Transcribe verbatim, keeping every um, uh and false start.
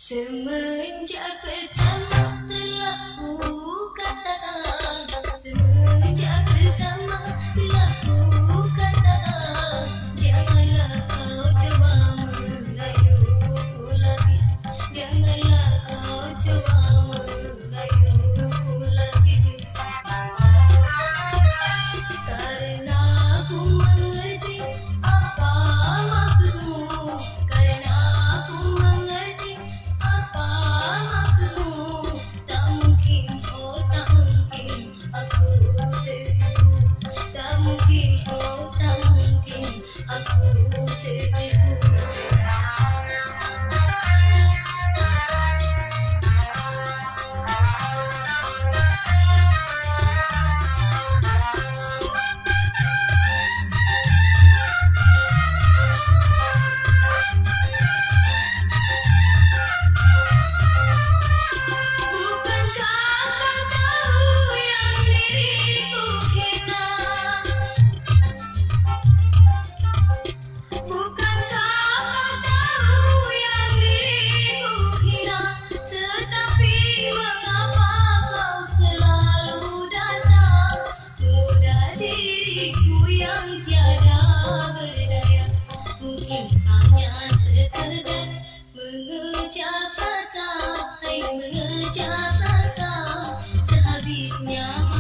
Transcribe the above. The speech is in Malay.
Semenjak pertama telah ku katakan, semenjak pertama telah ku katakan, janganlah kau coba merayuku lagi, janganlah kau coba merayuku lagi. Karena aku mengerti apa maksudmu, karena aku mengerti apa maksudmu. Tak mungkin, oh tak mungkin aku tertipu, tak mungkin, oh tak mungkin aku tertipu. Mungkin hanya terkadang mengecap rasa, hai mengecap rasa, sehabisnya